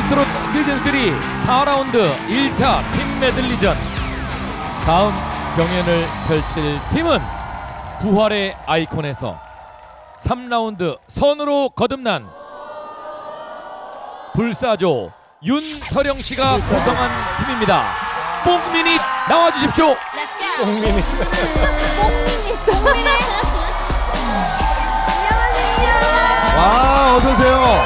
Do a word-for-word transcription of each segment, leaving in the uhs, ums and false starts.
미스트롯 시즌삼 사 라운드 일 차 팀 메들리전. 다음 경연을 펼칠 팀은 부활의 아이콘에서 삼 라운드 선으로 거듭난 불사조 윤서령 씨가 구성한 팀입니다. 뽕미닛 나와주십시오. 뽕미닛. 뽕미닛. 뽕미닛. 안녕하세요. 와, 어서 오세요.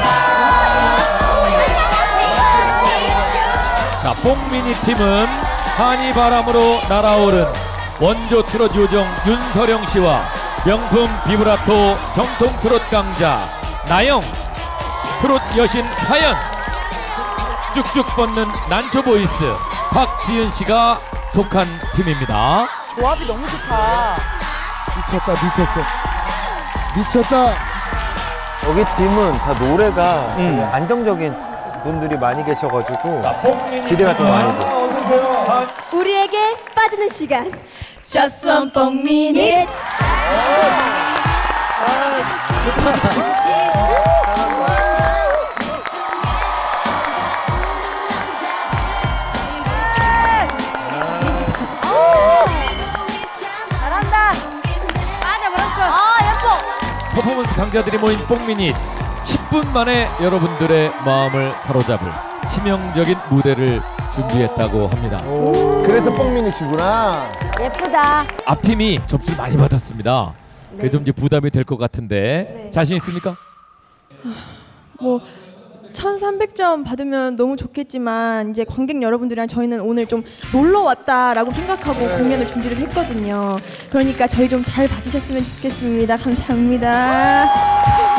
자, 뽕미닛 팀은 한이바람으로 날아오른 원조 트롯 요정 윤서령 씨와 명품 비브라토 정통 트롯 강자 나영, 트롯 여신 화연, 쭉쭉 뻗는 난초 보이스 박지은 씨가 속한 팀입니다. 조합이 너무 좋다. 미쳤다, 미쳤어. 미쳤다. 여기 팀은 다 노래가 음. 되게 안정적인 분들이 많이 계셔가지고 자, 뽕미닛 기대가 좀 많이 돼. 아, 어서 오세요. 우리에게 빠지는 시간. Just one 뽕미닛. 잘한다. 빠져버렸어. 아, 예뻐. 퍼포먼스 강자들이 모인 뽕미닛. 십 분 만에 여러분들의 마음을 사로잡을 치명적인 무대를 준비했다고 합니다. 그래서 뽕미닛이구나. 예쁘다. 앞팀이 접수를 많이 받았습니다. 그게 좀 이제 부담이 될 것 같은데 네. 자신 있습니까? 뭐 천삼백 점 받으면 너무 좋겠지만 이제 관객 여러분들이랑 저희는 오늘 좀 놀러 왔다라고 생각하고 공연을 준비를 했거든요. 그러니까 저희 좀 잘 봐주셨으면 좋겠습니다. 감사합니다.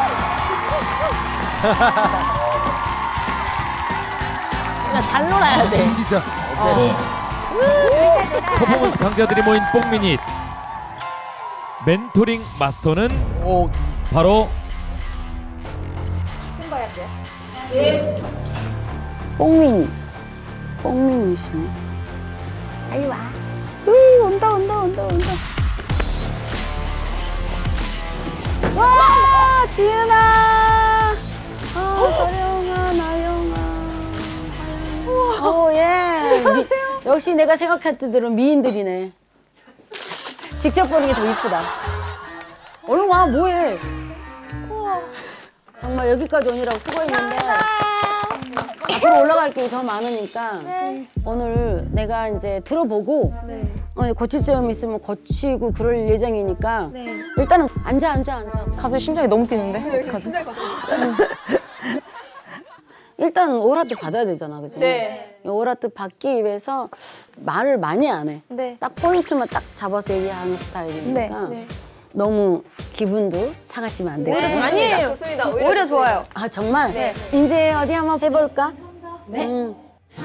진짜 잘 놀아야 돼. 즐기자. 오케이. 퍼포먼스 강자들이 모인 뽕미닛. 멘토링 마스터는 오, 바로 뽕미니 뽕미니시네. 빨리 와. 으, 온다 온다 온다 온다. 와, 지은아. 아, 서령아, 나영아. 오, 예. 미, 역시 내가 생각했던 대로 미인들이네. 직접 보는 게 더 이쁘다. 얼른 와, 뭐해. 우와. 정말 여기까지 오느라고 수고했는데 앞으로 올라갈 게 더 많으니까 네. 오늘 내가 이제 들어보고 네. 어, 고칠 점 있으면 고치고 그럴 예정이니까 네. 일단은 앉아 앉아 앉아. 갑자기 심장이 너무 뛰는데? 네, 어떡하지? 일단 오라트 받아야 되잖아, 그치? 네. 오라트 받기 위해서 말을 많이 안 해. 네. 딱 포인트만 딱 잡아서 얘기하는 스타일이니까 네. 네. 너무 기분도 상하시면 안 돼요. 네. 아니에요. 좋습니다. 오히려, 오히려 좋아요. 아, 정말? 네. 이제 어디 한번 해볼까? 네. 음.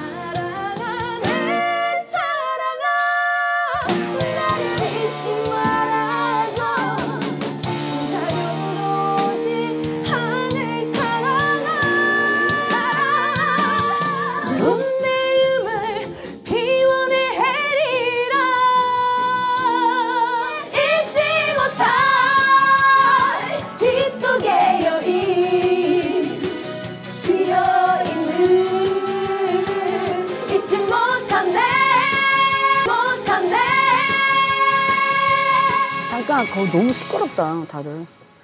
잠깐, 거기 너무 시끄럽다, 다들.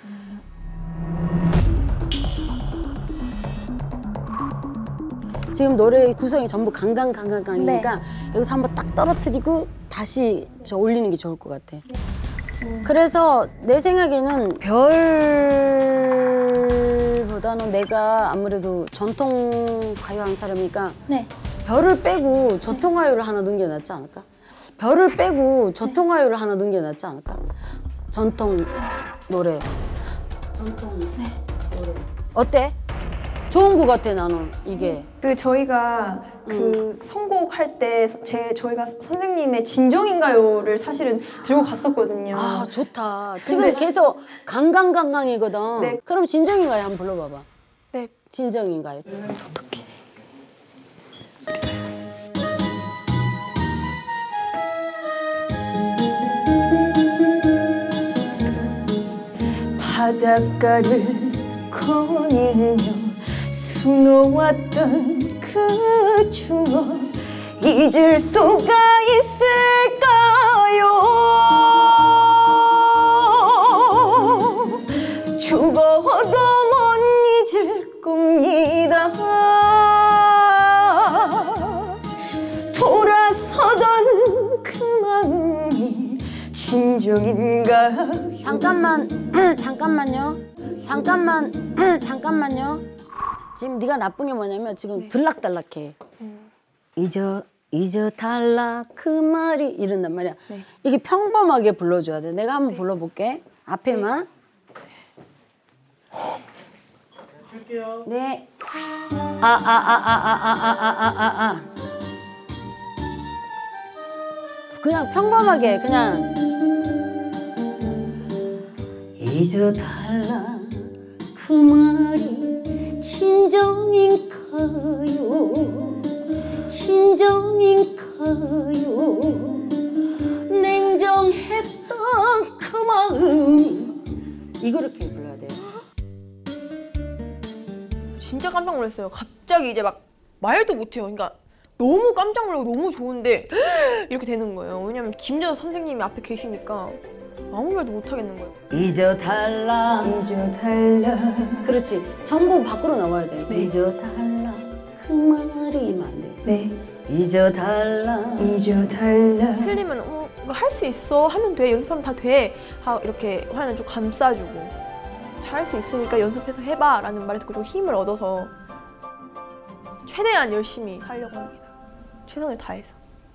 지금 노래 구성이 전부 강강강강강이니까 네. 여기서 한번 딱 떨어뜨리고 다시 저 올리는 게 좋을 것 같아. 음. 그래서 내 생각에는 별보다는 내가 아무래도 전통 가요 한 사람이니까 네. 별을 빼고 전통 가요를 하나 넣는 게 낫지 않을까? 별을 빼고 전통 가요를 하나 넣는 게 낫지 않을까? 전통 노래. 전통 네. 노래. 어때? 좋은 거 같아, 나는 이게. 그 저희가 그 선곡할 때 제 저희가 선생님의 진정인가요를 사실은 들고 갔었거든요. 아, 좋다. 지금 계속 강강강강이거든. 네. 그럼 진정인가요 한번 불러봐봐. 네. 진정인가요? 어떻게? 바닷가를 거닐며 수놓았던 그 추억 잊을 수가 있을까요? 죽어도 못 잊을 겁니다. 돌아서던 그 마음이 진정인가요? 잠깐만, 잠깐만요. 잠깐만, 잠깐만요. 지금 네가 나쁜 게 뭐냐면 지금 들락달락해. 잊어, 잊어 달라 그 말이 이런단 말이야. 네. 이게 평범하게 불러줘야 돼. 내가 한번 불러볼게. 앞에만. 네. 아, 아, 아, 아, 아, 아, 아, 아, 아, 아. 그냥 평범하게 그냥. 잊어 달라 그 말이 진정인가요? 진정인가요? 냉정했던 그 마음 이거렇게 불러야 돼요. 진짜 깜짝 놀랐어요. 갑자기 이제 막 말도 못해요. 그러니까 너무 깜짝 놀라고 너무 좋은데 이렇게 되는 거예요. 왜냐면 김재도 선생님이 앞에 계시니까 아무 말도 못 하겠는 거예요. 잊어 달라 잊어 달라. 그렇지. 전부 밖으로 나와야 돼. 네. 잊어 달라 그 말이면 안 돼. 네. 잊어 달라 잊어 달라. 틀리면 어, 이거 할 수 있어. 하면 돼. 연습하면 다 돼. 하, 이렇게 화는 좀 감싸주고 잘할 수 있으니까 연습해서 해봐 라는 말에 듣고 좀 힘을 얻어서 최대한 열심히 하려고 합니다. 최선을 다해서.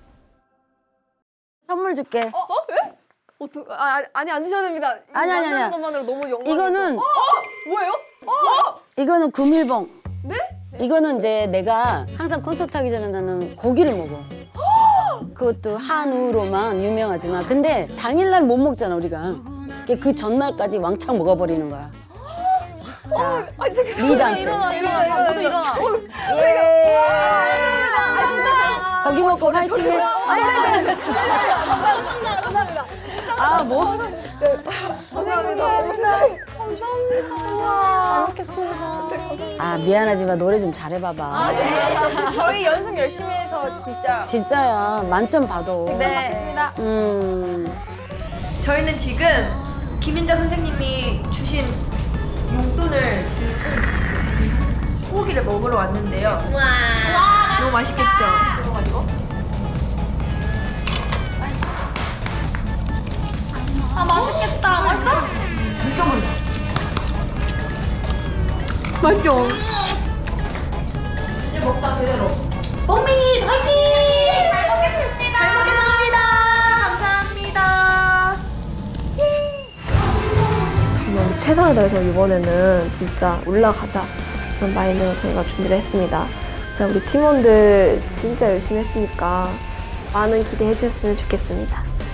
선물 줄게. 어? 왜? 어떡, 아, 아니 안 주셔도 됩니다. 아니, 아니, 아니야. 것만으로 너무 영광. 이거는 뭐예요? 이거는 금일봉. 네? 이거는 이제 내가 항상 콘서트 하기 전에 나는 고기를 먹어. 그것도 한우로만 유명하지만 근데 당일날 못 먹잖아 우리가. 그 전날까지 왕창 먹어버리는 거야. 자, 리드한테. 일어나 일어나 일어나 일어나. 예. 고기 먹고 파이팅 해. 감사합니다 감사합니다. 아 뭐? 감사합니다. 감사합니다. 잘 먹겠습니다. 아 미안하지만 노래 좀 잘해봐봐. 저희 연습 열심히 해서 진짜. 진짜야 만점 받아. 네. 먹겠습니다. 음. 저희는 지금 김인자 선생님이 주신 용돈을 들고 소고기를 먹으러 왔는데요. 와. 너무 맛있겠죠? 그래가지고. 아 맛있겠다. 맛있어? 진짜 맛있어. 맛있죠? 이제 먹다 그대로. 뽕민이 화이팅! 잘 먹겠습니다. 잘 먹겠습니다. 감사합니다. 정말 최선을 다해서 이번에는 진짜 올라가자 그런 마인드로 저희가 준비를 했습니다. 자, 우리 팀원들 진짜 열심히 했으니까 많은 기대해 주셨으면 좋겠습니다.